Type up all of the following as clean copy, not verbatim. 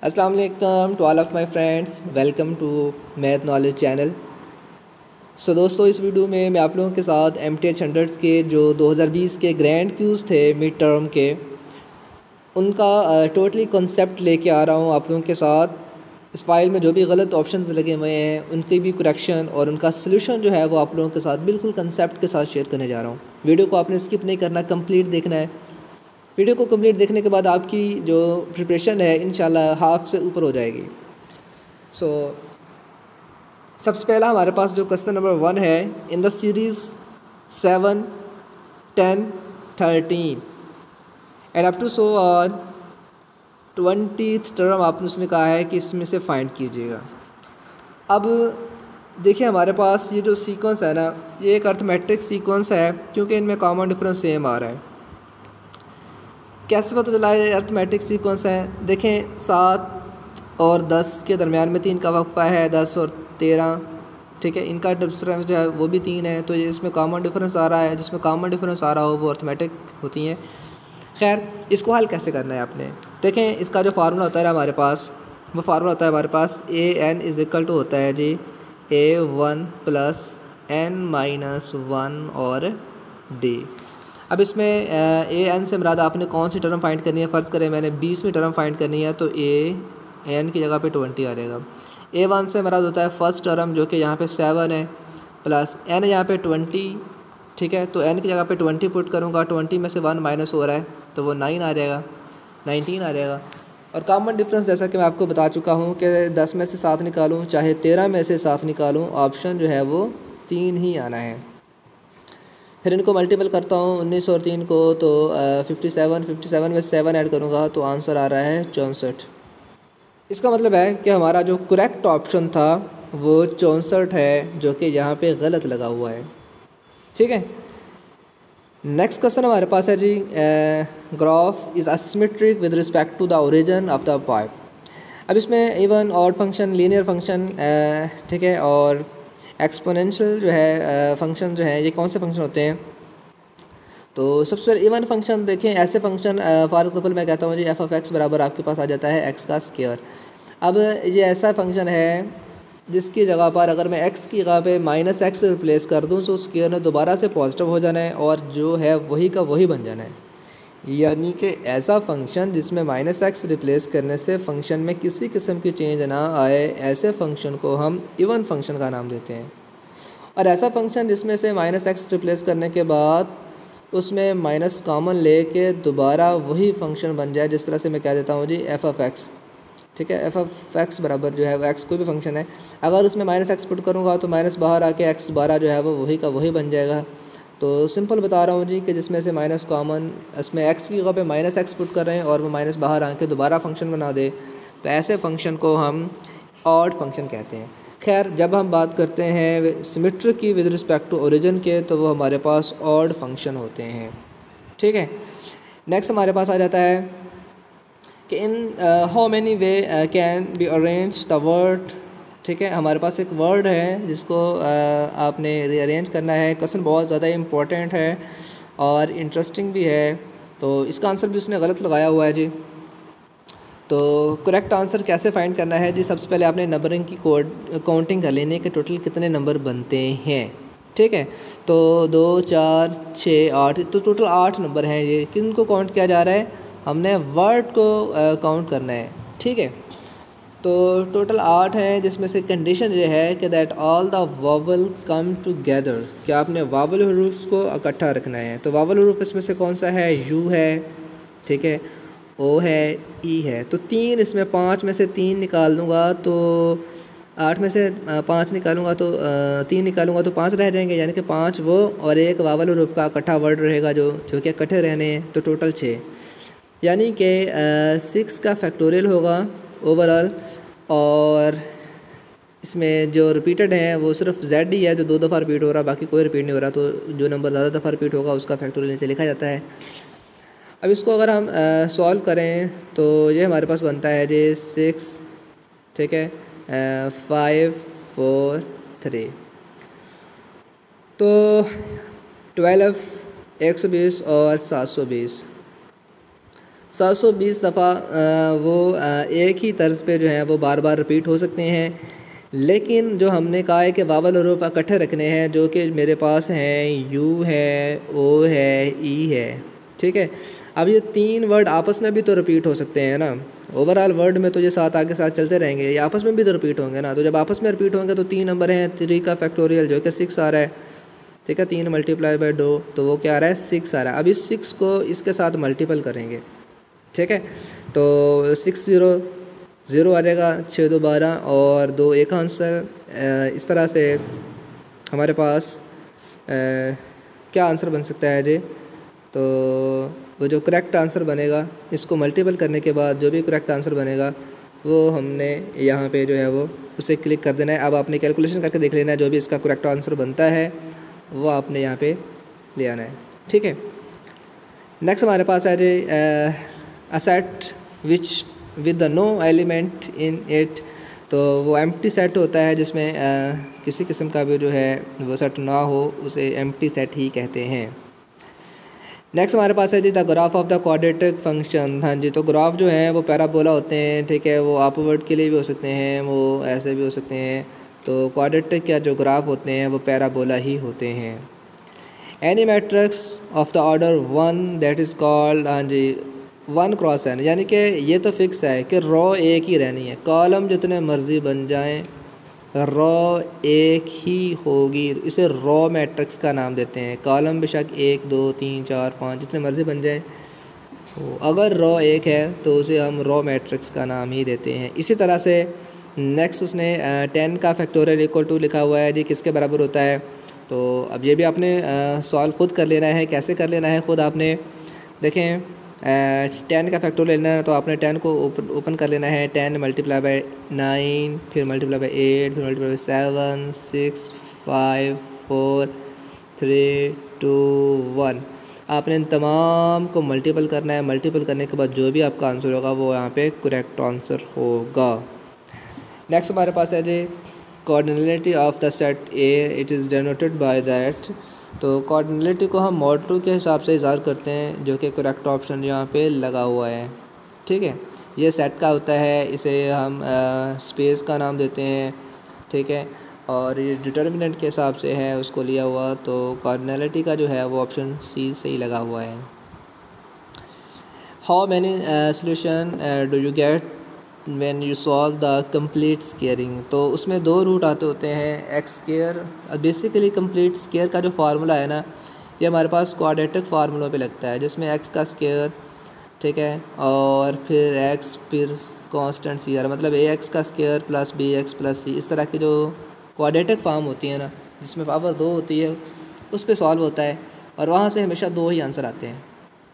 अस्सलाम वालेकुम to all of my friends, welcome to math knowledge channel. दोस्तों, इस वीडियो में मैं आप लोगों के साथ MTH 100 के जो 2020 के ग्रैंड क्यूज़ थे मिड टर्म के, उनका टोटली कॉन्सेप्ट लेके आ रहा हूँ आप लोगों के साथ। इस फाइल में जो भी गलत ऑप्शंस लगे हुए हैं उनकी भी करेक्शन और उनका सलूशन जो है वो आप लोगों के साथ बिल्कुल कंसेप्ट के साथ शेयर करने जा रहा हूँ। वीडियो को आपने स्किप नहीं करना, कंप्लीट देखना है। वीडियो को कंप्लीट देखने के बाद आपकी जो प्रिपरेशन है इंशाल्लाह हाफ से ऊपर हो जाएगी। सबसे पहला हमारे पास जो क्वेश्चन नंबर 1 है, in the series 7, 10, 13 and up to so on 20th term आपने उसने कहा है कि इसमें से फाइंड कीजिएगा। अब देखिए हमारे पास ये जो सीक्वेंस है ना, ये एक अर्थमेटिक सीक्वेंस है क्योंकि इनमें कॉमन डिफरेंस सेम आ रहा है। कैसे पता चला है अर्थमेटिक सीक्वेंस है? देखें 7 और 10 के दरमियान में 3 का वक्फा है, 10 और 13, ठीक है। इनका डिफरेंस जो है वो भी 3 है, तो ये इसमें कॉमन डिफरेंस आ रहा है। जिसमें कॉमन डिफरेंस आ रहा हो वो अर्थमेटिक होती हैं। खैर, इसको हल कैसे करना है आपने देखें। इसका जो फार्मूला होता है हमारे पास, वो फार्मूला होता है हमारे पास AN = होता है जी A1 + n-1 और D। अब इसमें AN से मुराद आपने कौन सी टर्म फाइंड करनी है? फ़र्ज़ करें मैंने 20वीं टर्म फाइंड करनी है तो AN की जगह पे 20 आ जाएगा। A1 से मुराद होता है फर्स्ट टर्म जो कि यहाँ पे 7 है, प्लस n यहाँ पे 20, ठीक है। तो n की जगह पे 20 पुट करूँगा, 20 में से 1 माइनस हो रहा है तो वो 9 आ जाएगा, 19 आ जाएगा। और कॉमन डिफरेंस जैसा कि मैं आपको बता चुका हूँ कि 10 में से 7 निकालूँ चाहे 13 में से 7 निकालूँ, ऑप्शन जो है वो 3 ही आना है। फिर इनको मल्टीपल करता हूँ 19 और 3 को, तो 57 में 7 ऐड करूँगा तो आंसर आ रहा है 64। इसका मतलब है कि हमारा जो करेक्ट ऑप्शन था वो 64 है, जो कि यहाँ पे गलत लगा हुआ है, ठीक है। नेक्स्ट क्वेश्चन हमारे पास है जी, graph is asymmetric with respect to the origin of the pipe. अब इसमें even odd function, linear function, ठीक है, और एक्सपोनेंशियल जो है फंक्शन जो है, ये कौन से फंक्शन होते हैं? तो सबसे पहले इवन फंक्शन देखें। ऐसे फंक्शन फॉर एग्जांपल मैं कहता हूँ जी f(x) बराबर आपके पास आ जाता है x का स्क्वायर। अब ये ऐसा फंक्शन है जिसकी जगह पर अगर मैं x की जगह पे -x रिप्लेस कर दूँ तो स्क्वायर ने दोबारा से पॉजिटिव हो जाना है और जो है वही का वही बन जाना है। यानी कि ऐसा फंक्शन जिसमें -x रिप्लेस करने से फंक्शन में किसी किस्म की चेंज ना आए, ऐसे फंक्शन को हम इवन फंक्शन का नाम देते हैं। और ऐसा फंक्शन जिसमें से -x रिप्लेस करने के बाद उसमें माइनस कॉमन लेके दोबारा वही फंक्शन बन जाए, जिस तरह से मैं कह देता हूँ जी f(x), ठीक है। f(x) बराबर जो है वो x कोई भी फंक्शन है, अगर उसमें -x पुट करूँगा तो माइनस बाहर आके x दोबारा जो है वो वही का वही बन जाएगा। तो सिंपल बता रहा हूँ जी कि जिसमें से माइनस कॉमन, इसमें x की जगह पे -x पुट कर रहे हैं और वो माइनस बाहर आके दोबारा फंक्शन बना दे, तो ऐसे फंक्शन को हम ऑड फंक्शन कहते हैं। खैर, जब हम बात करते हैं सिमेट्रिक की विद रिस्पेक्ट टू ओरिजिन के, तो वो हमारे पास ऑड फंक्शन होते हैं, ठीक है। नेक्स्ट हमारे पास आ जाता है कि in how many way can be arrange the word, ठीक है। हमारे पास एक वर्ड है जिसको आपने रीअरेंज करना है। क्वेश्चन बहुत ज़्यादा इंपॉर्टेंट है और इंटरेस्टिंग भी है, तो इसका आंसर भी उसने गलत लगाया हुआ है जी। तो करेक्ट आंसर कैसे फाइंड करना है जी? सबसे पहले आपने नंबरिंग की काउंटिंग कर लेनी है कि टोटल कितने नंबर बनते हैं, ठीक है। तो 2, 4, 6, 8, तो टोटल 8 नंबर हैं। ये किन को काउंट किया जा रहा है? हमने वर्ड को काउंट करना है, ठीक है। तो टोटल 8 हैं, जिसमें से कंडीशन ये है कि that all the vowel come together, कि आपने वावल हरूफ को इकट्ठा रखना है। तो वावल हरूफ इसमें से कौन सा है? U है, ठीक है, O है, E है। तो 3 इसमें 5 में से 3 निकाल दूँगा तो 8 में से 5 निकालूँगा तो 3 निकालूँगा तो 5 रह जाएंगे, यानी कि 5 वो और एक वावल हरूफ का इकट्ठा वर्ड रहेगा जो कि इकट्ठे रहने हैं, तो टोटल 6, यानी कि 6 का फैक्टोरियल होगा ओवरऑल। और इसमें जो रिपीटेड हैं वो सिर्फ Z ही है जो 2 दफ़ा रिपीट हो रहा है, बाकी कोई रिपीट नहीं हो रहा। तो जो नंबर ज़्यादा दफ़ा रिपीट होगा उसका फैक्टोरियल नीचे लिखा जाता है। अब इसको अगर हम सॉल्व करें तो ये हमारे पास बनता है जी 6, ठीक है, 5, 4, 3, तो 12, 120 और 720। 720 दफ़ा वो एक ही तर्ज पे जो है वो बार बार रिपीट हो सकते हैं। लेकिन जो हमने कहा है कि वावल हरूफ इकट्ठे रखने हैं, जो कि मेरे पास हैं यू है, ओ है, ई है, ठीक है। अब ये 3 वर्ड आपस में भी तो रिपीट हो सकते हैं ना। ओवरऑल वर्ड में तो ये साथ आगे साथ चलते रहेंगे, ये आपस में भी तो रिपीट होंगे ना। तो जब आपस में रिपीट होंगे तो 3 नंबर हैं, 3 का फैक्टोरियल जो कि 6 आ रहा है, ठीक है। 3 मल्टीप्लाई बाय 2 तो वो क्या आ रहा है, 6 आ रहा है। अब इस 6 को इसके साथ मल्टीपल करेंगे, ठीक है। तो 6 0 0 आ जाएगा, 6 2 12 और 2 एक आंसर। इस तरह से हमारे पास क्या आंसर बन सकता है जी। तो वो जो करेक्ट आंसर बनेगा, इसको मल्टीपल करने के बाद जो भी करेक्ट आंसर बनेगा वो हमने यहाँ पे जो है वो उसे क्लिक कर देना है। अब आपने कैलकुलेशन करके देख लेना है, जो भी इसका करेक्ट आंसर बनता है वो आपने यहाँ पे ले आना है, ठीक है। नेक्स्ट हमारे पास है जी a set which with the no element in it. तो वो एम्प्टी सेट होता है जिसमें किसी किस्म का भी जो है वो सेट ना हो, उसे एम्प्टी सेट ही कहते हैं। नेक्स्ट हमारे पास है जी the graph of the quadratic function. हाँ जी, तो ग्राफ जो है वो पैराबोला होते हैं, ठीक है। वो अपवर्ड के लिए भी हो सकते हैं, वो ऐसे भी हो सकते हैं। तो क्वाड्रेटिक क्या जो ग्राफ होते हैं वो पैराबोला ही होते हैं। Any matrix of the order 1 that is called, हाँ जी, 1 क्रॉस n, यानी कि ये तो फिक्स है कि रॉ एक ही रहनी है, कॉलम जितने मर्जी बन जाएं रॉ एक ही होगी। इसे रॉ मैट्रिक्स का नाम देते हैं। कॉलम बेशक 1 2 3 4 5 जितने मर्जी बन जाए, अगर रॉ एक है तो उसे हम रॉ मैट्रिक्स का नाम ही देते हैं। इसी तरह से नेक्स्ट उसने 10 का फैक्टोरियल इक्वल टू लिखा हुआ है जी, किसके बराबर होता है। तो अब ये भी आपने सॉल्व खुद कर लेना है। कैसे कर लेना है खुद आपने देखें। 10 का फैक्टोरियल लेना है तो आपने 10 को ओपन कर लेना है। 10 मल्टीप्लाई बाय 9, फिर मल्टीप्लाई बाय 8, फिर मल्टीप्लाई बाय 7 6 5 4 3 2 1। आपने इन तमाम को मल्टीपल करना है। मल्टीपल करने के बाद जो भी आपका आंसर होगा वो यहाँ पे करेक्ट आंसर होगा। नेक्स्ट हमारे पास है जी cardinality of the set A, it is denoted by that. तो कोऑर्डिनेलिटी को हम मॉड 2 के हिसाब से इज़हार करते हैं, जो कि करेक्ट ऑप्शन यहाँ पे लगा हुआ है, ठीक है। ये सेट का होता है, इसे हम स्पेस का नाम देते हैं, ठीक है। और ये डिटर्मिनेंट के हिसाब से है उसको लिया हुआ। तो कोऑर्डिनेलिटी का जो है वो ऑप्शन सी से ही लगा हुआ है। How many solution do you get when you solve the complete squaring. तो उसमें 2 रूट आते होते हैं, X square. Basically complete square का जो फार्मूला है ना, ये हमारे पास क्वाड्रेटिक फार्मूलों पे लगता है, जिसमें एक्स का स्क्वेयर, ठीक है, और फिर एक्स फिर कांस्टेंट सी आर, मतलब ए एक्स का square plus B X plus C. इस तरह की जो क्वाड्रेटिक फॉर्म होती है ना, जिसमें पावर 2 होती है, उस पर सॉल्व होता है और वहाँ से हमेशा 2 ही आंसर आते हैं।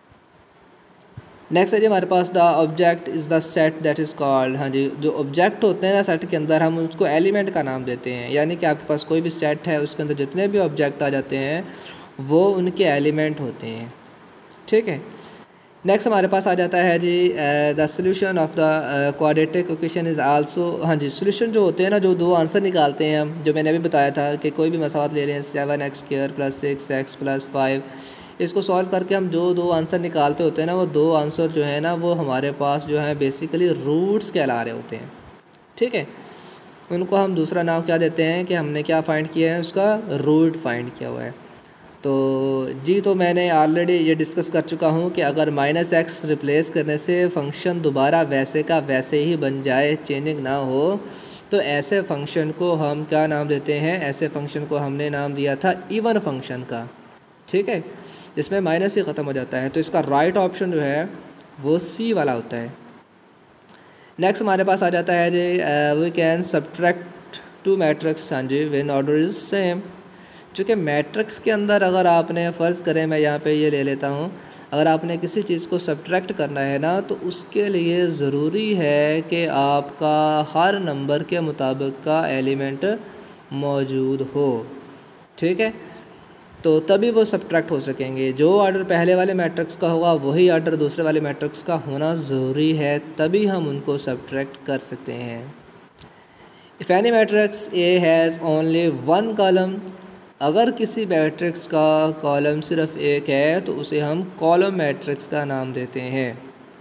नेक्स्ट है जी हमारे पास the object is the set that is called. हाँ जी, जो ऑब्जेक्ट होते हैं ना सेट के अंदर, हम उसको एलिमेंट का नाम देते हैं। यानी कि आपके पास कोई भी सेट है, उसके अंदर जितने भी ऑब्जेक्ट आ जाते हैं वो उनके एलिमेंट होते हैं, ठीक है। नेक्स्ट हमारे पास आ जाता है जी the solution of the quadratic equation is also. हाँ जी, सोल्यूशन जो होते हैं ना, जो 2 आंसर निकालते हैं हम, जो मैंने अभी बताया था कि कोई भी मसावत ले लें, 7x² + 6x + 5, इसको सॉल्व करके हम जो 2 आंसर निकालते होते हैं ना, वो 2 आंसर जो है ना वो हमारे पास जो है बेसिकली रूट्स कहला रहे होते हैं, ठीक है। उनको हम दूसरा नाम क्या देते हैं कि हमने क्या फ़ाइंड किया है, उसका रूट फाइंड किया हुआ है। तो जी, तो मैंने ऑलरेडी ये डिस्कस कर चुका हूँ कि अगर -x रिप्लेस करने से फंक्शन दोबारा वैसे का वैसे ही बन जाए, चेंजिंग ना हो, तो ऐसे फंक्शन को हम क्या नाम देते हैं। ऐसे फंक्शन को हमने नाम दिया था इवन फंक्शन का, ठीक है, जिसमें माइनस ही ख़त्म हो जाता है। तो इसका राइट ऑप्शन जो है वो सी वाला होता है। नेक्स्ट हमारे पास आ जाता है जी वी कैन सब्ट्रैक्ट 2 मैट्रिक्स, हाँ जी, व्हेन ऑर्डर इज़ सेम। चूँकि मैट्रिक्स के अंदर अगर आपने फ़र्ज़ करें, मैं यहाँ पे ये ले लेता हूँ, अगर आपने किसी चीज़ को सब्ट्रैक्ट करना है ना, तो उसके लिए ज़रूरी है कि आपका हर नंबर के मुताबिक का एलिमेंट मौजूद हो, ठीक है। तो तभी वो सब्ट्रैक्ट हो सकेंगे। जो ऑर्डर पहले वाले मैट्रिक्स का होगा वही ऑर्डर दूसरे वाले मैट्रिक्स का होना ज़रूरी है, तभी हम उनको सब्ट्रैक्ट कर सकते हैं। If any matrix A has only 1 column, अगर किसी मैट्रिक्स का कॉलम सिर्फ एक है तो उसे हम कॉलम मैट्रिक्स का नाम देते हैं,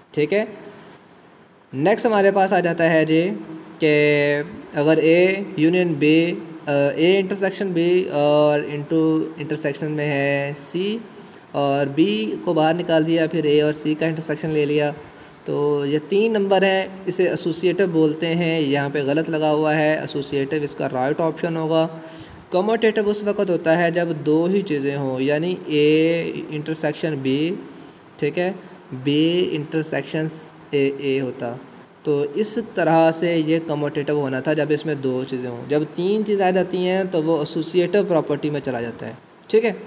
ठीक है। नेक्स्ट हमारे पास आ जाता है जी कि अगर A union B, A intersection B और इंटरसेक्शन में है सी, और बी को बाहर निकाल दिया, फिर ए और सी का इंटरसेक्शन ले लिया, तो ये 3 नंबर है, इसे एसोसिएटिव बोलते हैं। यहाँ पे गलत लगा हुआ है, एसोसिएटिव इसका राइट ऑप्शन होगा। कम्यूटेटिव उस वक्त होता है जब 2 ही चीज़ें हों, यानी ए इंटरसेक्शन बी, ठीक है, बी इंटरसेक्शन ए होता, तो इस तरह से ये कम्यूटेटिव होना था जब इसमें 2 चीज़ें हों। जब 3 चीज़ें आ जाती हैं तो वो एसोसिएटिव प्रॉपर्टी में चला जाता है, ठीक है।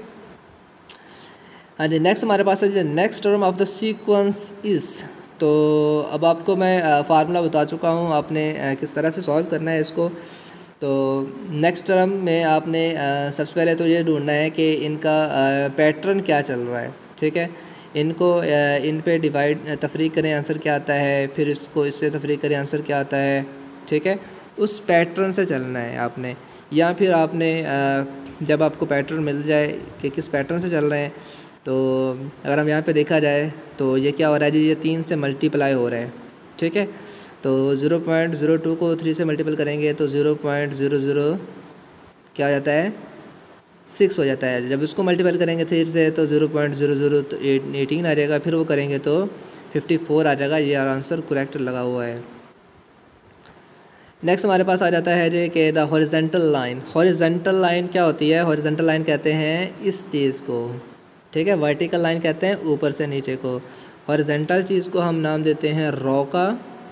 हाँ जी, नेक्स्ट हमारे पास है next term of the sequence is. तो अब आपको मैं फार्मूला बता चुका हूँ, आपने किस तरह से सॉल्व करना है इसको। तो नेक्स्ट टर्म में आपने सबसे पहले तो ये ढूंढना है कि इनका पैटर्न क्या चल रहा है, ठीक है। इनको इन पे डिवाइड तफरीक करें, आंसर क्या आता है, फिर इसको इससे तफरीक करें, आंसर क्या आता है, ठीक है। उस पैटर्न से चलना है आपने, या फिर आपने जब आपको पैटर्न मिल जाए कि किस पैटर्न से चल रहे हैं, तो अगर हम यहाँ पे देखा जाए तो ये क्या हो रहा है जी, ये 3 से मल्टीप्लाई हो रहा है, ठीक है। तो 0.02 को 3 से मल्टीपल करेंगे तो 0.00 क्या हो जाता है, 6 हो जाता है। जब इसको मल्टीपल करेंगे 3 से तो 0.00 तो 18 आ जाएगा, फिर वो करेंगे तो 54 आ जाएगा। ये आंसर करेक्ट लगा हुआ है। नेक्स्ट हमारे पास आ जाता है जी कि the horizontal line. Horizontal line क्या होती है, हॉरिजेंटल लाइन कहते हैं इस चीज़ को, ठीक है। वर्टिकल लाइन कहते हैं ऊपर से नीचे को। हॉरिजेंटल चीज़ को हम नाम देते हैं रो का,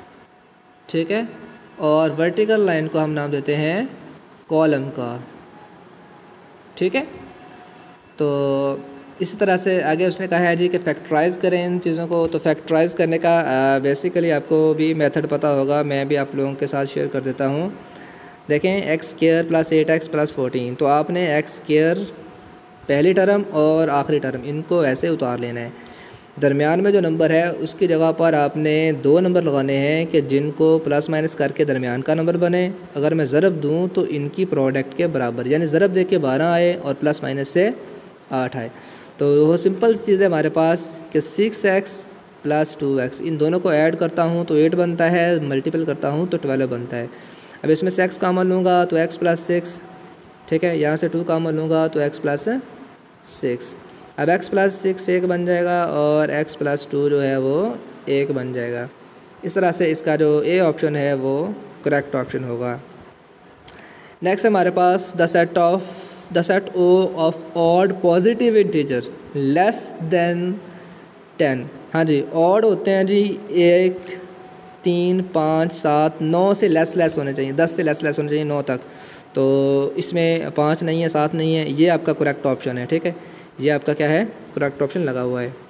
ठीक है, और वर्टिकल लाइन को हम नाम देते हैं कॉलम का, ठीक है। तो इसी तरह से आगे उसने कहा है जी कि फैक्टराइज़ करें इन चीज़ों को। तो फैक्टराइज़ करने का बेसिकली आपको भी मेथड पता होगा, मैं भी आप लोगों के साथ शेयर कर देता हूँ। देखें, x square plus 8x plus 14, तो आपने एक्स स्क्वायर पहली टर्म और आखिरी टर्म इनको ऐसे उतार लेना है। दरमियान में जो नंबर है उसकी जगह पर आपने 2 नंबर लगाने हैं कि जिनको प्लस माइनस करके दरमियान का नंबर बने। अगर मैं ज़रब दूं तो इनकी प्रोडक्ट के बराबर, यानी ज़रब दे के 12 आए और प्लस माइनस से 8 आए। तो वो सिंपल चीज़ है हमारे पास कि 6x प्लस 2x, इन दोनों को ऐड करता हूँ तो 8 बनता है, मल्टीपल करता हूँ तो 12 बनता है। अब इसमें से x कॉमन लूँगा तो x प्लस 6, ठीक है। यहाँ से 2 कॉमन लूँगा तो x प्लस 6। अब x प्लस 6 1 बन जाएगा और x प्लस 2 जो है वो 1 बन जाएगा। इस तरह से इसका जो ए ऑप्शन है वो करेक्ट ऑप्शन होगा। नेक्स्ट हमारे पास the set O of odd positive integer less than 10। हाँ जी, ऑड होते हैं जी 1 3 5 7 9 से लेस होने चाहिए, 10 से लेस होने चाहिए 9 तक। तो इसमें 5 नहीं है, 7 नहीं है, ये आपका करेक्ट ऑप्शन है, ठीक है। ये आपका क्या है, करेक्ट ऑप्शन लगा हुआ है।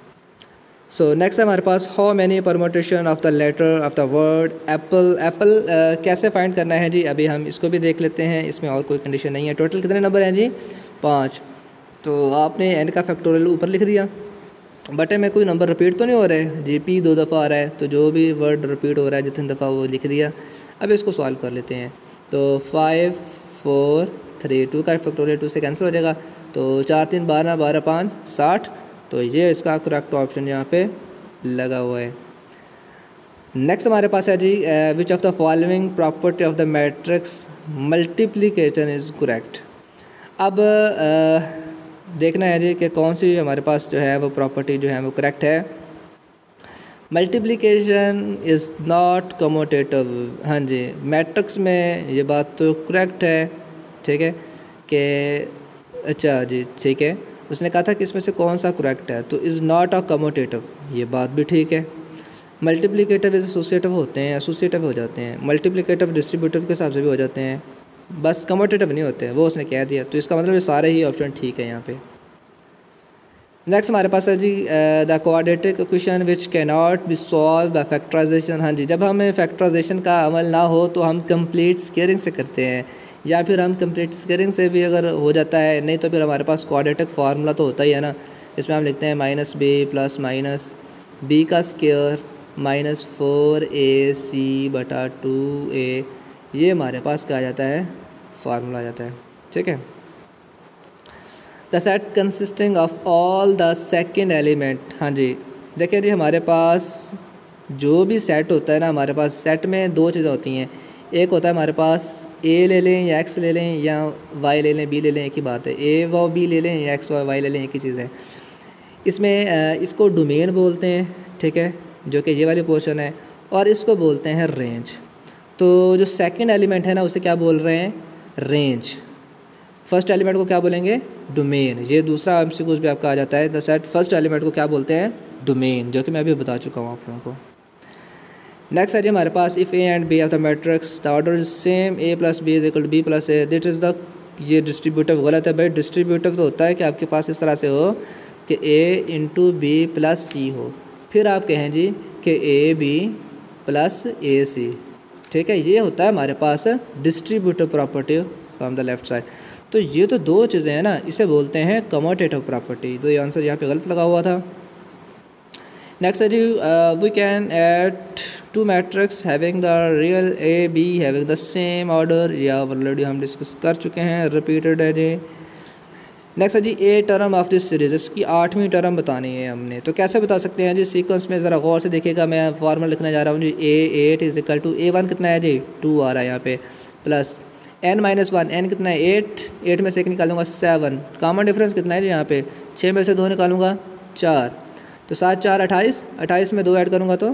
सो नेक्स्ट है हमारे पास how many permutation of the letter of the word apple. Apple कैसे फाइंड करना है जी, अभी हम इसको भी देख लेते हैं। इसमें और कोई कंडीशन नहीं है। टोटल कितने नंबर हैं जी, 5। तो आपने एन का फैक्टोरियल ऊपर लिख दिया, बटे में कोई नंबर रिपीट तो नहीं हो रहा है जी, पी 2 दफ़ा आ रहा है, तो जो भी वर्ड रिपीट हो रहा है जितनी दफ़ा वो लिख दिया। अब इसको सॉल्व कर लेते हैं। तो 5 4 3 2 का फैक्टोरियल 2 से कैंसिल हो जाएगा, तो 4 3 12 12 5 60। तो ये इसका करेक्ट ऑप्शन यहाँ पे लगा हुआ है। नेक्स्ट हमारे पास है जी which of the following property of the matrix multiplication is correct. अब देखना है जी कि कौन सी हमारे पास जो है वो प्रॉपर्टी जो है वो करेक्ट है। Multiplication is not commutative. हाँ जी, मैट्रिक्स में ये बात तो करेक्ट है, ठीक है कि अच्छा जी ठीक है। उसने कहा था कि इसमें से कौन सा करेक्ट है, तो इज़ नॉट अ कम्यूटेटिव, ये बात भी ठीक है। मल्टीप्लिकेटिव एसोसिएटिव होते हैं, एसोसिएटिव हो जाते हैं। मल्टीप्लिकेटिव डिस्ट्रीब्यूटिव के हिसाब से भी हो जाते हैं, बस कम्यूटेटिव नहीं होते, वो उसने कह दिया। तो इसका मतलब ये सारे ही ऑप्शन ठीक है यहाँ पे। नेक्स्ट हमारे पास है जी the quadratic equation which can not be solve by factorization. हाँ जी, जब हमें फैक्टराइजेशन का अमल ना हो तो हम कंप्लीट स्केयरिंग से करते हैं, या फिर हम कंप्लीट स्केयरिंग से भी अगर हो जाता है, नहीं तो फिर हमारे पास क्वाड्रेटिक फार्मूला तो होता ही है ना। इसमें हम लिखते हैं minus B plus minus B का स्केयर माइनस 4ac बटा 2a, ये हमारे पास क्या आ जाता है, फार्मूला आ जाता है, ठीक है। The set consisting of all the second element. हाँ जी, देखिए जी हमारे पास जो भी सेट होता है ना हमारे पास, सेट में दो चीज़ें होती हैं, एक होता है हमारे पास ए ले लें या एक्स ले लें या वाई ले लें, बी ले लें, एक ही बात है। ए व बी ले लें या एक्स व वाई ले लें, एक ही चीज़ है। इसमें इसको डोमेन बोलते हैं, ठीक है, जो कि ये वाली पोर्शन है, और इसको बोलते हैं रेंज। तो जो सेकंड एलिमेंट है ना उसे क्या बोल रहे हैं, रेंज। फर्स्ट एलिमेंट को क्या बोलेंगे, डोमेन। ये दूसरा एमसीक्यूज भी आपका आ जाता है, द सेट फर्स्ट एलिमेंट को क्या बोलते हैं, डोमेन, जो कि मैं अभी बता चुका हूँ आप लोगों को। नेक्स्ट है जी हमारे पास, if A and B of the matrix the order is same, A plus B is equal to B plus A, that is the, ये डिस्ट्रीब्यूटिव गलत है भाई। डिस्ट्रीब्यूटिव तो होता है कि आपके पास इस तरह से हो कि A into B plus C हो, फिर आप कहें जी कि ए बी प्लस ए सी, ठीक है, ये होता है हमारे पास distributive property from the left side. तो ये तो दो चीज़ें हैं ना, इसे बोलते हैं कम्यूटेटिव प्रॉपर्टी। तो ये आंसर यहाँ पे गलत लगा हुआ था। नेक्स्ट है जी, we can add two matrix having the real A B having the same order, या ऑलरेडी हम डिस्कस कर चुके हैं, रिपीटेड है जी। नेक्स्ट है जी, A term of this series, इसकी 8वीं टर्म बतानी है हमने। तो कैसे बता सकते हैं जी, सीक्वेंस में ज़रा गौर से देखिएगा, मैं फार्मूला लिखने जा रहा हूँ जी। A8 is equal to A1 कितना है जी, 2 आ रहा है यहाँ पे, प्लस n-1, n कितना है 8 में से 1 निकालूंगा 7, कॉमन डिफरेंस कितना है जी यहाँ पे, 6 में से 2 निकालूंगा 4, तो 7 4 28 में 2 ऐड करूँगा तो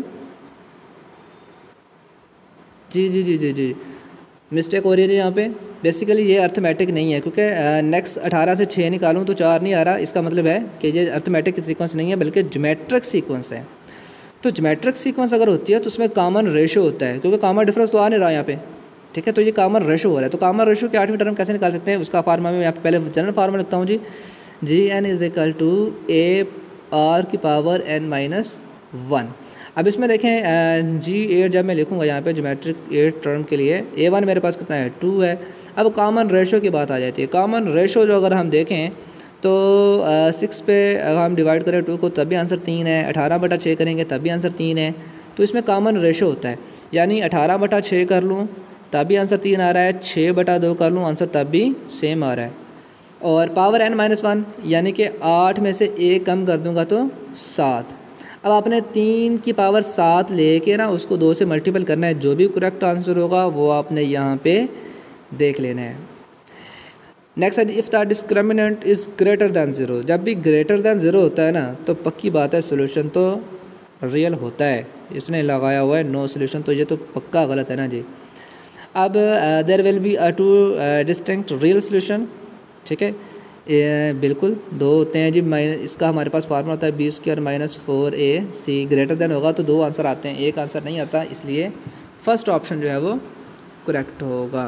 जी मिस्टेक हो रही है यहाँ पे। बेसिकली ये अर्थमेटिक नहीं है, क्योंकि नेक्स्ट 18 से 6 निकालूँ तो 4 नहीं आ रहा, इसका मतलब है कि ये अर्थमेटिक सीक्वेंस नहीं है बल्कि ज्योमेट्रिक सीक्वेंस है। तो ज्योमेट्रिक सीक्वेंस अगर होती है तो उसमें कॉमन रेशो होता है, क्योंकि कॉमन डिफरेंस तो आ नहीं रहा यहाँ पे, ठीक है। तो ये कॉमन रेशो हो रहा है, तो कॉमन रेशो की 8वीं टर्म कैसे निकाल सकते हैं, उसका फार्मूला मैं यहाँ पे पहले जनरल फार्मूला लिखता हूँ जी n is equal to A R की पावर n-1। अब इसमें देखें G8 जब मैं लिखूँगा यहाँ पे ज्योमेट्रिक 8 टर्म के लिए, A1 मेरे पास कितना है 2 है। अब कॉमन रेशो की बात आ जाती है। कॉमन रेशो जो अगर हम देखें तो 6 पे अगर हम डिवाइड करें 2 को तब भी आंसर 3 है, 18/6 करेंगे तब भी आंसर 3 है। तो इसमें कॉमन रेशो होता है, यानी 18/6 कर लूँ तब भी आंसर 3 आ रहा है, 6/2 कर लूँ आंसर तब भी सेम आ रहा है। और पावर n-1 यानी कि 8 में से 1 कम कर दूँगा तो 7। अब आपने 3 की पावर 7 लेके ना उसको 2 से मल्टीपल करना है, जो भी करेक्ट आंसर होगा वो आपने यहाँ पे देख लेना है। नेक्स्ट है, if the discriminant is greater than 0, जब भी ग्रेटर दैन 0 होता है ना तो पक्की बात है सोल्यूशन तो रियल होता है। इसने लगाया हुआ है नो सोल्यूशन, तो ये तो पक्का गलत है ना जी। अब there will be a 2 distinct real solution, ठीक है, बिल्कुल 2 होते हैं जी। इसका हमारे पास फार्मूला होता है b² - 4ac, ग्रेटर देन होगा तो 2 आंसर आते हैं, एक आंसर नहीं आता, इसलिए फर्स्ट ऑप्शन जो है वो करेक्ट होगा।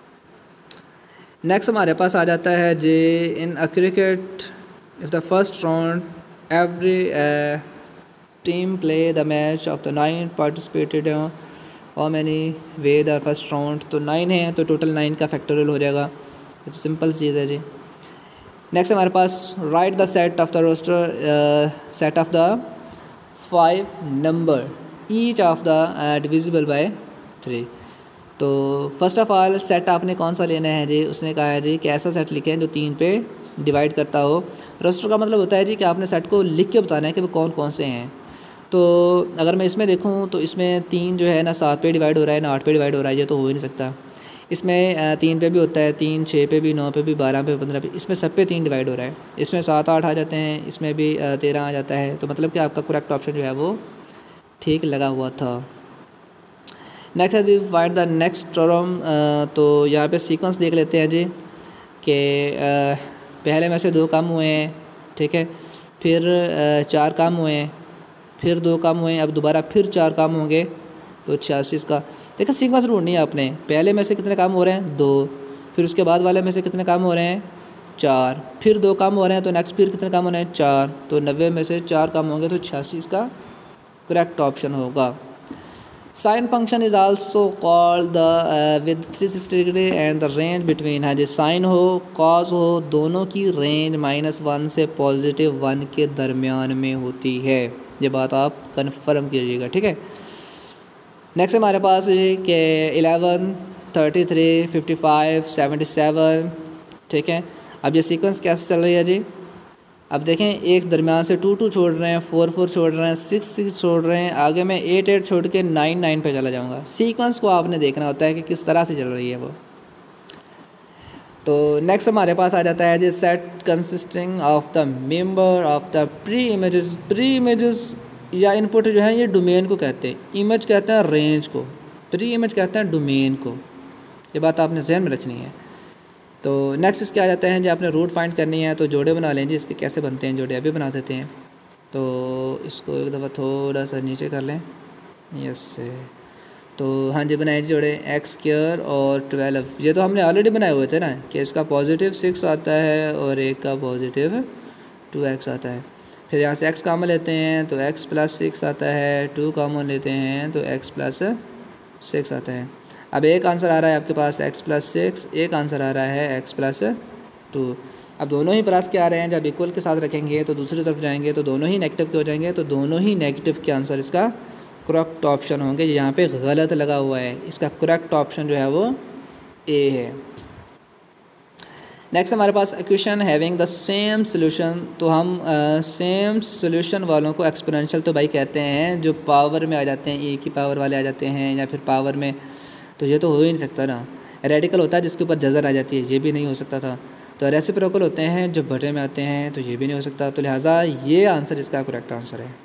नेक्स्ट हमारे पास आ जाता है जी, in a cricket if the first round every team play the match of the 9 participated how many way the first round, तो 9 है तो टोटल 9 का फैक्टोरियल हो जाएगा, सिंपल चीज़ है जी। नेक्स्ट हमारे पास, write the set of the roster set of the 5 number each of the divisible by 3। तो फर्स्ट ऑफ ऑल सेट आपने कौन सा लेना है जी, उसने कहा है जी कि ऐसा सेट लिखें जो 3 पे डिवाइड करता हो। रोस्टर का मतलब होता है जी कि आपने सेट को लिख के बताना है कि वो कौन कौन से हैं। तो अगर मैं इसमें देखूँ तो इसमें 3 जो है ना 7 पे डिवाइड हो रहा है ना 8 पे डिवाइड हो रहा है, ये तो हो ही नहीं सकता। इसमें 3 पे भी होता है, 3 6 पे भी, 9 पे भी, 12 पे, 15 पे, इसमें सब पे 3 डिवाइड हो रहा है। इसमें 7 8 आ जाते हैं, इसमें भी 13 आ जाता है, तो मतलब कि आपका करेक्ट ऑप्शन जो है वो ठीक लगा हुआ था। नेक्स्ट है जी, फाइंड द नेक्स्ट टर्म। तो यहाँ पे सीक्वेंस देख लेते हैं जी कि पहले में से 2 कम हुए हैं, ठीक है, फिर 4 कम हुए हैं, फिर 2 कम हुए हैं, अब दोबारा फिर 4 कम होंगे, तो 86 का देखा सीक्वेंस ढूंढनी है आपने। पहले में से कितने काम हो रहे हैं 2, फिर उसके बाद वाले में से कितने काम हो रहे हैं 4, फिर 2 काम हो रहे हैं, तो नेक्स्ट फिर कितने काम हो रहे हैं 4, तो 90 में से 4 काम होंगे, तो 86 का करेक्ट ऑप्शन होगा। Sine function is also called the with 360 degree and the range between, है जी साइन हो कॉस हो दोनों की रेंज -1 से +1 के दरमियान में होती है, ये बात आप कन्फर्म कीजिएगा, ठीक है। नेक्स्ट हमारे पास कि 11 33 55 77, ठीक है। अब ये सीक्वेंस कैसे चल रही है जी, अब देखें एक दरमियान से 2 2 छोड़ रहे हैं, 4 4 छोड़ रहे हैं, 6 6 छोड़ रहे हैं, आगे मैं 8 8 छोड़ के 9 9 पे चला जाऊँगा। सीक्वेंस को आपने देखना होता है कि किस तरह से चल रही है वो। तो नेक्स्ट हमारे पास आ जाता है जी set consisting of the member of the pre images. Pre images या इनपुट जो है ये डोमेन को कहते हैं, इमेज कहते हैं रेंज को, प्री इमेज कहते हैं डोमेन को। ये बात आपने जहन में रखनी है। तो नेक्स्ट इसके आ जाते हैं जी आपने रूट फाइंड करनी है, तो जोड़े बना लें जी। इसके कैसे बनते हैं जोड़े अभी बना देते हैं। तो इसको एक दफ़ा थोड़ा सा नीचे कर लें, यस। तो हाँ जी बनाए जोड़े x² और 12। ये तो हमने ऑलरेडी बनाए हुए थे ना कि इसका पॉजिटिव 6 आता है और एक का पॉजिटिव 2x आता है। फिर यहाँ से x कॉमन लेते हैं तो x + 6 आता है, 2 कॉमन लेते हैं तो x + 6 आता है। अब एक आंसर आ रहा है आपके पास x + 6, एक आंसर आ रहा है x + 2। अब दोनों ही प्लस के आ रहे हैं, जब इक्वल के साथ रखेंगे तो दूसरी तरफ जाएंगे तो दोनों ही नेगेटिव के हो जाएंगे, तो दोनों ही नेगेटिव के आंसर इसका करेक्ट ऑप्शन होंगे। यहाँ पे गलत लगा हुआ है, इसका करेक्ट ऑप्शन जो है वो ए है। नेक्स्ट हमारे पास equation having the same solution. तो हम सेम सोल्यूशन वालों को एक्सपोनेंशियल तो भाई कहते हैं, जो पावर में आ जाते हैं, ए की पावर वाले आ जाते हैं या फिर पावर में, तो ये तो हो ही नहीं सकता ना। रेडिकल होता है जिसके ऊपर जज़र आ जाती है, ये भी नहीं हो सकता था। तो रेसिप्रोकल होते हैं जो बटे में आते हैं, तो ये भी नहीं हो सकता। तो लिहाजा ये आंसर इसका करेक्ट आंसर है।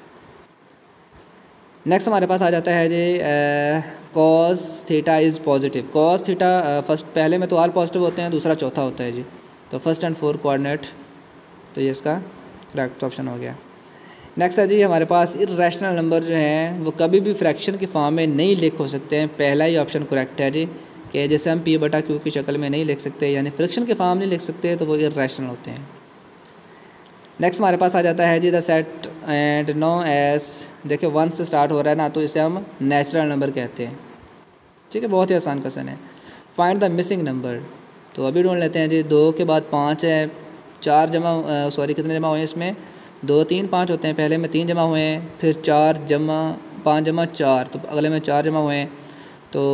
नेक्स्ट हमारे पास आ जाता है जी cos theta is positive. Cos theta first पहले में तो ऑल पॉजिटिव होते हैं, दूसरा चौथा होता है जी। तो फर्स्ट एंड 4 कोऑर्डिनेट, तो ये इसका करेक्ट ऑप्शन हो गया। नेक्स्ट है जी हमारे पास इर्रेशनल नंबर जो हैं वो कभी भी फ्रैक्शन की फॉर्म में नहीं लिख हो सकते हैं। पहला ही ऑप्शन करेक्ट है जी कि जैसे हम p/q की शक्ल में नहीं लिख सकते, यानी फ्रैक्शन की फॉर्म नहीं लिख सकते, तो वो इर्रेशनल होते हैं। नेक्स्ट हमारे पास आ जाता है जी the set and no S. देखिए 1 से स्टार्ट हो रहा है ना, तो इसे हम नेचुरल नंबर कहते हैं। ठीक है, बहुत ही आसान क्वेश्चन है। फाइंड द मिसिंग नंबर, तो अभी ढूंढ लेते हैं जी। 2 के बाद 5 है, 4 जमा कितने जमा हुए हैं इसमें, 2 3 5 होते हैं। पहले में 3 जमा हुए हैं, फिर 4 जमा 5 जमा 4, तो अगले में 4 जमा हुए हैं। तो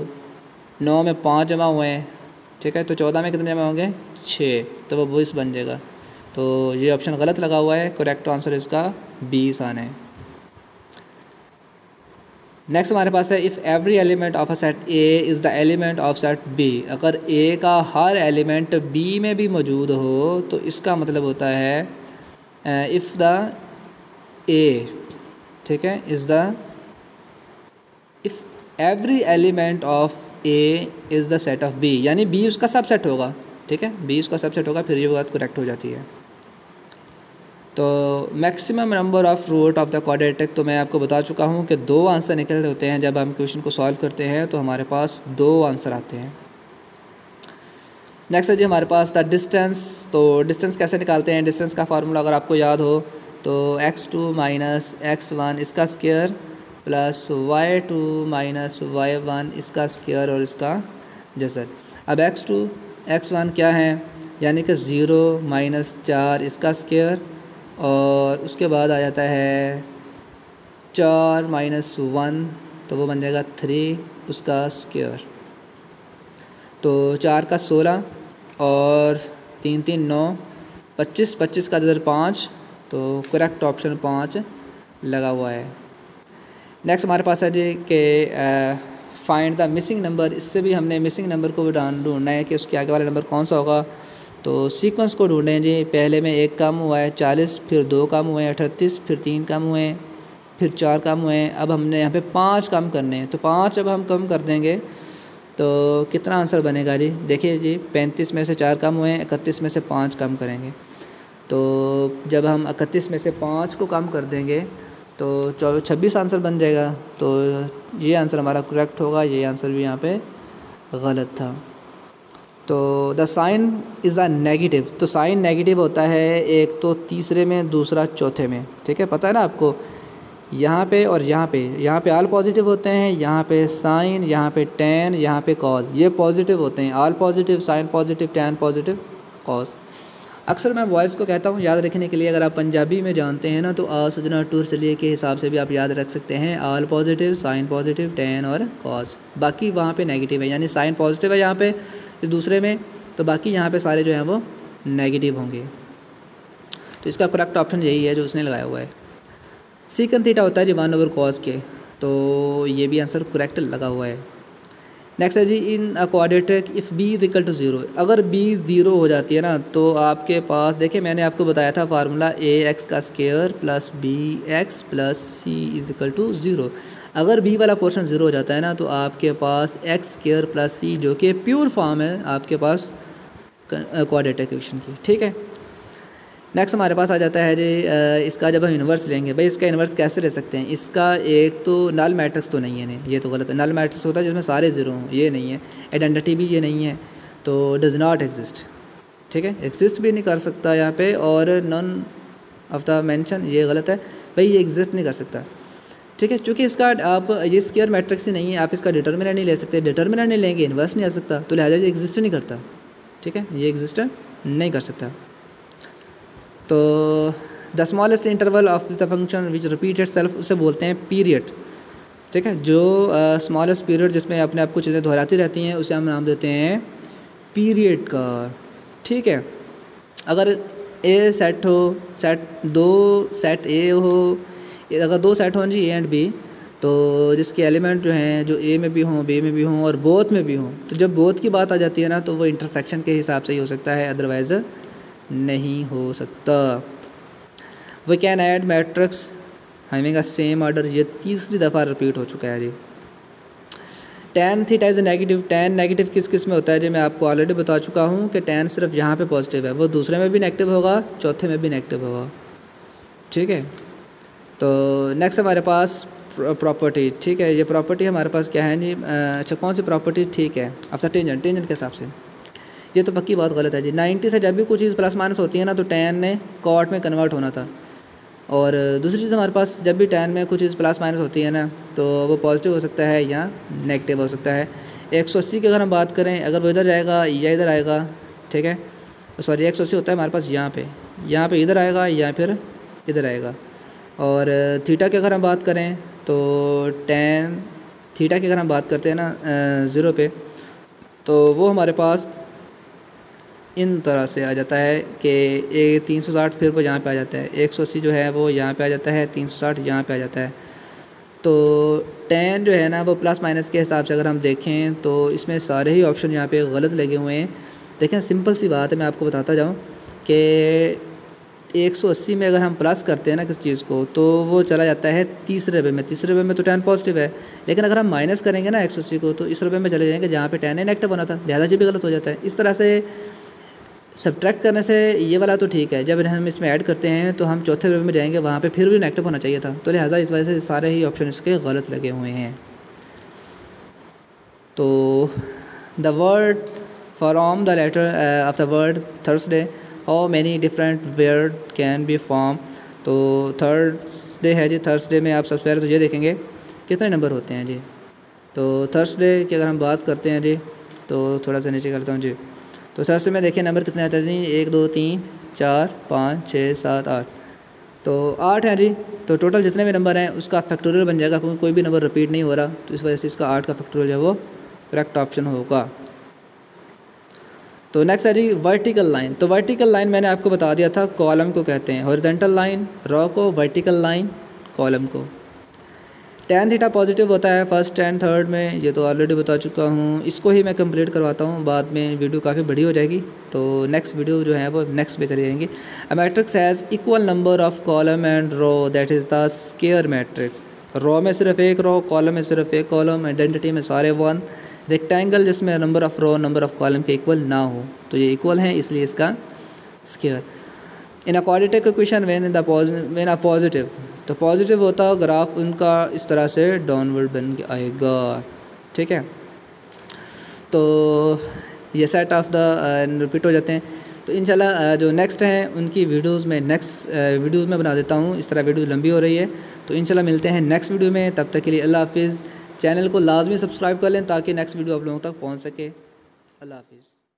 9 में 5 जमा हुए हैं, ठीक है। तो 14 में कितने जमा होंगे, 6, तो वो 20 बन जाएगा। तो ये ऑप्शन गलत लगा हुआ है, करेक्ट आंसर इसका 20 आना है। नेक्स्ट हमारे पास है if every element of a set A is the element of set B. अगर ए का हर एलिमेंट बी में भी मौजूद हो तो इसका मतलब होता है इफ़ द ए, ठीक है, if every element of A is the set of B, यानी बी उसका सबसेट होगा। ठीक है, बी उसका सबसेट होगा, फिर ये बात करेक्ट हो जाती है। तो maximum number of root of the quadratic, तो मैं आपको बता चुका हूँ कि 2 आंसर निकल होते हैं। जब हम क्वेश्चन को सॉल्व करते हैं तो हमारे पास 2 आंसर आते हैं। नेक्स्ट है जी हमारे पास द डिस्टेंस। तो डिस्टेंस कैसे निकालते हैं, डिस्टेंस का फार्मूला अगर आपको याद हो तो x2 माइनस x1 इसका square plus y2 minus y1 इसका स्क्वायर और इसका जज़र। अब x2 x1 क्या है, यानी कि 0 माइनस 4 इसका स्क्वायर, और उसके बाद आ जाता है 4 माइनस 1, तो वो बन जाएगा 3 उसका स्क्वायर। तो 4 का 16 और 3 3 9, 25 25 का जज़र 5, तो करेक्ट ऑप्शन 5 लगा हुआ है। नेक्स्ट हमारे पास है जी कि फाइंड द मिसिंग नंबर। इससे भी हमने मिसिंग नंबर को भी ढूंढना है कि उसके आगे वाला नंबर कौन सा होगा। तो सीक्वेंस को ढूंढें जी। पहले में 1 कम हुआ है 40, फिर 2 कम हुए हैं 38, फिर 3 कम हुए हैं, फिर 4 कम हुए हैं। अब हमने यहाँ पे 5 कम करने हैं, तो 5 अब हम कम कर देंगे तो कितना आंसर बनेगा जी। देखिए जी 35 में से 4 कम हुए हैं, 31 में से 5 कम करेंगे। तो जब हम 31 में से 5 को कम कर देंगे तो 26 आंसर बन जाएगा। तो ये आंसर हमारा करेक्ट होगा, ये आंसर भी यहाँ पे गलत था। तो the sine is a negative. तो साइन नेगेटिव होता है, एक तो तीसरे में, दूसरा चौथे में। ठीक है, पता है ना आपको। यहाँ पे और यहाँ पे ऑल पॉजिटिव होते हैं, यहाँ पे साइन, यहाँ पे टेन, यहाँ पे कॉज, ये पॉजिटिव होते हैं। All positive, sine positive, tan positive, cos. अक्सर मैं वॉइस को कहता हूँ याद रखने के लिए, अगर आप पंजाबी में जानते हैं ना तो आ सजना टूर चलिए के हिसाब से भी आप याद रख सकते हैं। All positive, sine positive, tan और कॉज। बाकी वहाँ पे नेगेटिव है, यानी साइन पॉजिटिव है यहाँ पे इस दूसरे में, तो बाकी यहाँ पे सारे जो हैं वो नेगेटिव होंगे। तो इसका करेक्ट ऑप्शन यही है जो उसने लगाया हुआ है। सीकन थीटा होता है जी 1/cos के, तो ये भी आंसर करेक्ट लगा हुआ है। नेक्स्ट है जी in a quadratic if B is equal to 0, अगर बी 0 हो जाती है ना तो आपके पास देखिए मैंने आपको बताया था फार्मूला ax का square plus bx plus C is equal to 0। अगर बी वाला पोर्शन 0 हो जाता है ना तो आपके पास एक्स स्क्वायर प्लस सी जो कि प्योर फॉर्म है आपके पास क्वाड्रेटिक इक्वेशन की, ठीक है। नेक्स्ट हमारे पास आ जाता है जी इसका जब हम इन्वर्स लेंगे, भाई इसका इन्वर्स कैसे ले सकते हैं। इसका एक तो नल मैट्रिक्स तो नहीं है, नहीं ये तो गलत है। नल मैट्रिक्स होता है जिसमें सारे ज़ीरो हों, ये नहीं है। आइडेंटिटी भी ये नहीं है, तो डज़ नॉट एग्जिस्ट, ठीक है। एग्जिस्ट भी नहीं कर सकता यहाँ पे, और नॉन ऑफ द मेंशन ये गलत है, भाई ये एग्जिस्ट नहीं कर सकता, ठीक है। क्योंकि इसका आप ये स्क्वायर मैट्रिक्स ही नहीं है, आप इसका डिटर्मिनेंट नहीं ले सकते, डिटर्मिनेंट नहीं लेंगे इन्वर्स नहीं आ सकता, तो लिहाजा ये एग्जिस्ट नहीं करता, ठीक है, ये एग्जिस्ट नहीं कर सकता। तो the smallest interval of the function which repeat itself उसे बोलते हैं पीरियड, ठीक है। जो स्मॉलेस्ट पीरियड जिसमें अपने आप को चीज़ें दोहराती रहती हैं उसे हम नाम देते हैं पीरियड का, ठीक है। अगर ए सेट हो, सेट ए हो, अगर दो सेट हों जी ए एंड बी, तो जिसके एलिमेंट जो हैं जो ए में भी हों बी में भी हों और बोथ में भी हों, तो जब बोथ की बात आ जाती है ना तो वो इंटरसेक्शन के हिसाब से ही हो सकता है, अदरवाइज़ नहीं हो सकता। We can add matrix having a same order, ये तीसरी दफ़ा रिपीट हो चुका है जी। tan theta is negative, tan negative किस किस में होता है जी, मैं आपको ऑलरेडी बता चुका हूँ कि tan सिर्फ यहाँ पे पॉजिटिव है, वो दूसरे में भी नेगेटिव होगा, चौथे में भी नेगेटिव होगा, ठीक है। तो नेक्स्ट हमारे पास प्रॉपर्टी, ठीक है। ये प्रॉपर्टी हमारे पास क्या है जी, अच्छा कौन सी प्रॉपर्टी, ठीक है, आफ्टर टेंजेंट, टेंजेंट के हिसाब से ये तो पक्की बात गलत है जी। 90 से जब भी कोई चीज़ प्लस माइनस होती है ना तो tan ने कॉट में कन्वर्ट होना था, और दूसरी चीज़ हमारे पास जब भी tan में कुछ चीज़ प्लस माइनस होती है ना तो वो पॉजिटिव हो सकता है या नेगेटिव हो सकता है। 180 की अगर हम बात करें, अगर वो इधर जाएगा या इधर आएगा, ठीक है, सॉरी 180 होता है हमारे पास यहाँ पे इधर आएगा या फिर इधर आएगा। और थीटा की अगर हम बात करें तो tan थीटा की अगर हम बात करते हैं ना 0 पे, तो वो हमारे पास इन तरह से आ जाता है कि 360 फिर वो यहाँ पे आ जाता है, 180 जो है वो यहाँ पे आ जाता है, 360 यहाँ पे आ जाता है। तो tan जो है ना वो प्लस माइनस के हिसाब से अगर हम देखें तो इसमें सारे ही ऑप्शन यहाँ पे गलत लगे हुए हैं। देखें सिंपल सी बात है, मैं आपको बताता जाऊँ कि 180 में अगर हम प्लस करते हैं ना किस चीज़ को तो वो चला जाता है तीसरे रुपये में, तीसरे रुपये में तो tan पॉजिटिव है, लेकिन अगर हम माइनस करेंगे ना 180 को तो इस रुपये में चले जाएंगे जहाँ पे tan नेगेटिव बना था, लिहाजा ये भी गलत हो जाता है। इस तरह से सब्ट्रैक्ट करने से ये वाला तो ठीक है, जब हम इसमें ऐड करते हैं तो हम चौथे रुपये में जाएंगे, वहाँ पे फिर भी नेगेटिव होना चाहिए था, तो लिहाजा इस वजह से सारे ही ऑप्शन इसके गलत लगे हुए हैं। तो the word from the letter of the word Thursday, how many different word can be form. तो थर्सडे है जी, थर्सडे में आप सबसे पहले तो ये देखेंगे कितने नंबर होते हैं जी। तो थर्सडे की अगर हम बात करते हैं जी तो थोड़ा सा नीचे करता हूँ जी। तो थर्सडे में देखिए नंबर कितने आते हैं जी, 1 2 3 4 5 6 7 8, तो 8 है जी। तो टोटल जितने भी नंबर हैं उसका फैक्टोरियल बन जाएगा, क्योंकि कोई भी नंबर रिपीट नहीं हो रहा, तो इस वजह से इसका 8 का फैक्टोरियल है वो करेक्ट ऑप्शन होगा। तो नेक्स्ट है जी वर्टिकल लाइन। तो वर्टिकल लाइन मैंने आपको बता दिया था कॉलम को कहते हैं, हॉरिजॉन्टल लाइन रो को, वर्टिकल लाइन कॉलम को। tan थीटा पॉजिटिव होता है फर्स्ट एंड थर्ड में, ये तो ऑलरेडी बता चुका हूँ, इसको ही मैं कंप्लीट करवाता हूँ, बाद में वीडियो काफ़ी बड़ी हो जाएगी, तो नेक्स्ट वीडियो जो है वो नेक्स्ट पे चली जाएंगी। A matrix has equal number of column and row that is the square matrix. Row में सिर्फ एक रो, कॉलम में सिर्फ एक कॉलम, आइडेंटिटी में सारे 1, रेक्टेंगल जिसमें number of row number of column के इक्वल ना हो, तो ये इक्वल हैं इसलिए इसका square. In a quadratic equation when a positive, तो पॉजिटिव होता ग्राफ उनका इस तरह से डाउनवर्ड बन के आएगा, ठीक है। तो ये सेट ऑफ द रिपीट हो जाते हैं। तो इंशाल्लाह जो नेक्स्ट हैं उनकी वीडियोस में नेक्स्ट वीडियोस में बना देता हूँ, इस तरह वीडियो लंबी हो रही है, तो इंशाल्लाह मिलते हैं नेक्स्ट वीडियो में। तब तक के लिए अल्लाह हाफिज़। चैनल को लाजमी सब्सक्राइब कर लें ताकि नेक्स्ट वीडियो आप लोगों तक पहुँच सके। अल्लाह हाफिज़।